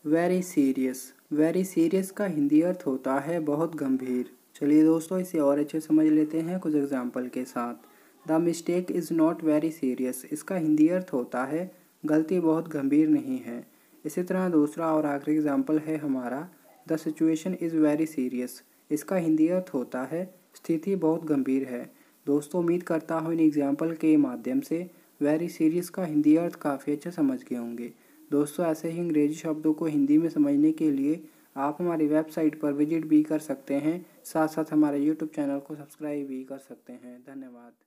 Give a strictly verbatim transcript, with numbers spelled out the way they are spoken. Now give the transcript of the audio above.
Very serious. Very serious का हिंदी अर्थ होता है बहुत गंभीर। चलिए दोस्तों, इसे और अच्छे समझ लेते हैं कुछ एग्जाम्पल के साथ। The mistake is not very serious, इसका हिंदी अर्थ होता है गलती बहुत गंभीर नहीं है। इसी तरह दूसरा और आखिरी एग्जाम्पल है हमारा, the situation is very serious, इसका हिंदी अर्थ होता है स्थिति बहुत गंभीर है। दोस्तों, उम्मीद करता हूँ इन एग्जाम्पल के माध्यम से वेरी सीरियस का हिंदी अर्थ काफ़ी अच्छे समझ गए होंगे। दोस्तों, ऐसे ही अंग्रेजी शब्दों को हिंदी में समझने के लिए आप हमारी वेबसाइट पर विजिट भी कर सकते हैं, साथ साथ हमारे यूट्यूब चैनल को सब्सक्राइब भी कर सकते हैं। धन्यवाद।